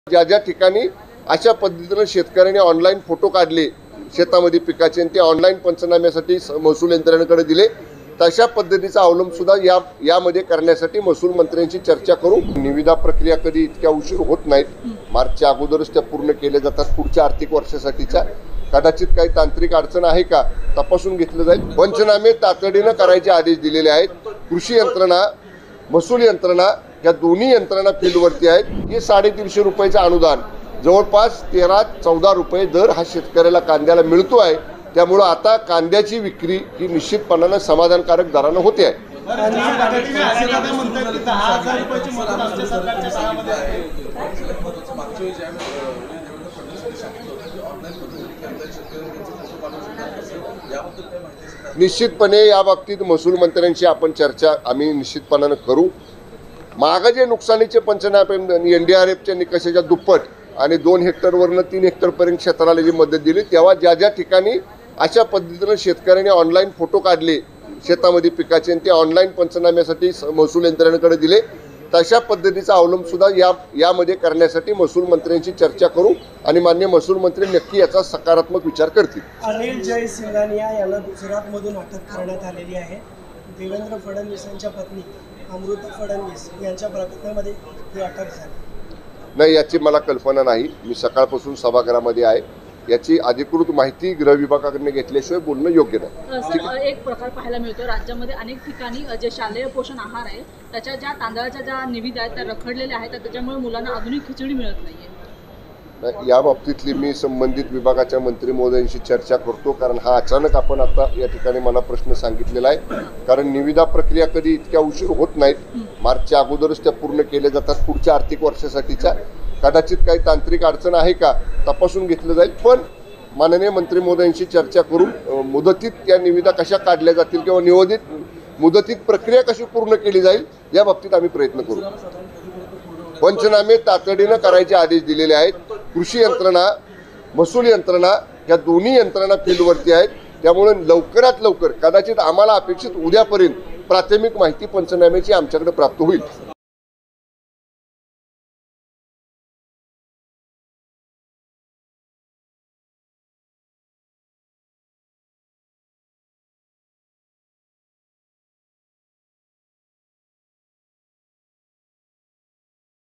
ज्या ज्या ठिकाणी अशा पद्धतीने शेतकऱ्यांनी ऑनलाईन फोटो काढले शेतामध्ये पिकाचे आणि ते ऑनलाईन पंचनाम्यासाठी महसूल यंत्रणेकडे दिले, तशा पद्धतीचा अवलंब सुद्धा यामध्ये करण्यासाठी महसूल मंत्र्यांची चर्चा करू। निविदा प्रक्रिया कधी इतक्या उशीर होत नाहीत, मार्चच्या अगोदरच त्या पूर्ण केल्या जातात। पुढच्या आर्थिक वर्षासाठीच्या कदाचित काही तांत्रिक अडचण आहे का तपासून घेतलं जाईल। पंचनामे तातडीने करायचे आदेश दिलेले आहेत। कृषी यंत्रणा, महसूल यंत्रणा या दोन्ही यंत्रणा फील्डवरती आहेत। हे 350 रुपयाचं अनुदान जवळपास 13-14 रुपये दर हा शेतकऱ्याला कांद्याला मिळतो आहे। त्यामुळे आता कांद्याची विक्री ही निश्चितपणाने समाधानकारक दराने होते आहे। निश्चितपणे या बाबतीत महसूल मंत्र्यांशी आपण चर्चा आम्ही निश्चितपणाने करू। मागे जे नुकसानीचे पंचनामे NDRFच्या निकषाच्या दुप्पट आणि 2 हेक्टरवरनं 3 हेक्टरपर्यंत क्षेत्राला जी मदत दिली, तेव्हा ज्या ज्या ठिकाणी अशा पद्धतीने शेतकऱ्यांनी ऑनलाईन फोटो काढले शेतामध्ये पिकाचे आणि ते ऑनलाईन पंचनाम्यासाठी महसूल यंत्रणेकडे दिले, तशा पद्धतीचा अवलंब सुद्धा यामध्ये करण्यासाठी महसूल मंत्र्यांची चर्चा करू आणि माननीय महसूल मंत्री नक्की याचा सकारात्मक विचार करतील। अनिल जय सिंघानिया यांना गुजरातमधून अटक करण्यात आलेली आहे। देवेंद्र फडणवीसांच्या पत्नी अमृता फडणवीस यांच्या प्रकरणामध्ये ही अटक झाली नाही, याची मला कल्पना नाही। मी सकाळपासून सभागृहामध्ये आहे, याची अधिकृत माहिती गृह विभागाकडून घेतल्याशिवाय बोलणं योग्य नाही। एक प्रकार पाहायला मिळतो राज्यामध्ये अनेक ठिकाणी जे शालेय पोषण आहार आहे त्याच्या ज्या तांदळाच्या ज्या निविदा आहेत त्या रखडलेल्या आहेत, त्याच्यामुळे मुलांना आधुनिक खिचडी मिळत नाहीये। या बाबतीतली मी संबंधित विभागाच्या मंत्री महोदयांशी चर्चा करतो, कारण हा अचानक आपण आता या ठिकाणी मला प्रश्न सांगितलेला आहे। कारण निविदा प्रक्रिया कधी इतक्या उशीर होत नाहीत, मार्चच्या अगोदरच त्या पूर्ण केल्या जातात। पुढच्या आर्थिक वर्षासाठीच्या कदाचित काही तांत्रिक अडचण आहे का तपासून घेतलं जाईल, पण माननीय मंत्री महोदयांशी चर्चा करून मुदतीत त्या निविदा कशा काढल्या जातील किंवा मुदतीत प्रक्रिया कशी पूर्ण केली जाईल या बाबतीत आम्ही प्रयत्न करू। पंचनामे तातडीने करायचे आदेश दिलेले आहेत। कृषी यंत्रणा, महसूल यंत्रणा या दोन्ही यंत्रणा फील्डवरती आहेत। त्यामुळे लवकरात लवकर कदाचित आम्हाला अपेक्षित उद्यापर्यंत प्राथमिक माहिती पंचनाम्याची आमच्याकडे प्राप्त होईल।